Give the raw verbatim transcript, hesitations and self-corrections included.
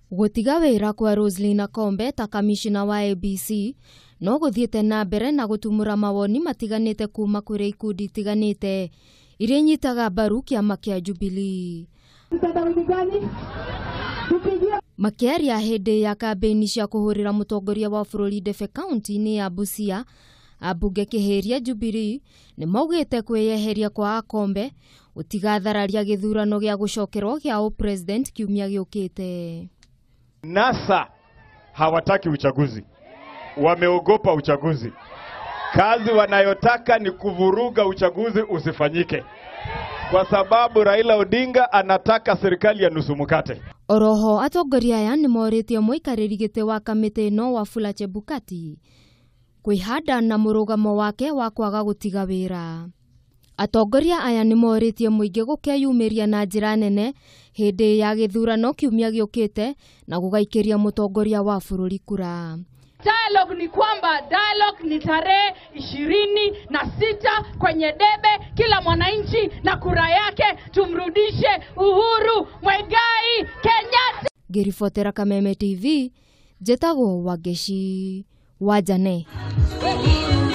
Gutiga wira kwa Roselyn Akombe ta kamishina wa A B C no guthiete na mbere na gutumura mawoni matiganite kuma kuri ikundi itiganite iria nyitaga mbaru kiama kia Jubilee. Makiaria hindi ya kambeni cia kuhurira mutongoria wa bururi Ndebe kaunti-ini ya Busia, abunge kihiria Jubilee ni maugite kweyeheria kwa Akombe utigathararia githurano gia gucokerwo gia upresident kiumia giukite. NASA hawataki uchaguzi, wameogopa uchaguzi. Kazi wanayotaka ni kuvuruga uchaguzi usifanyike, kwa sababu Raila Odinga anataka serikali ya nusu mkate. Oroho atongoria aya ni moritie muikariri gite wa kamiti no Wafula Chebukati kwihanda na murugamo wake wa kwaga gutiga wira. Atongoria aya ni moritie muingi gukeyumiria na njira nene hindi ya githurano kiumia giukite na gugaikiria mutongoria wa bururi kura. Dialogue ni kwamba dialogue ni tarehe ishirini na sita kwenye debe, kila mwananchi na kura yake, tumrudishe Uhuru Muigai Kenyatta. Ngiribotera Kameme T V, Njĩtagwo Wangeci Wanjane.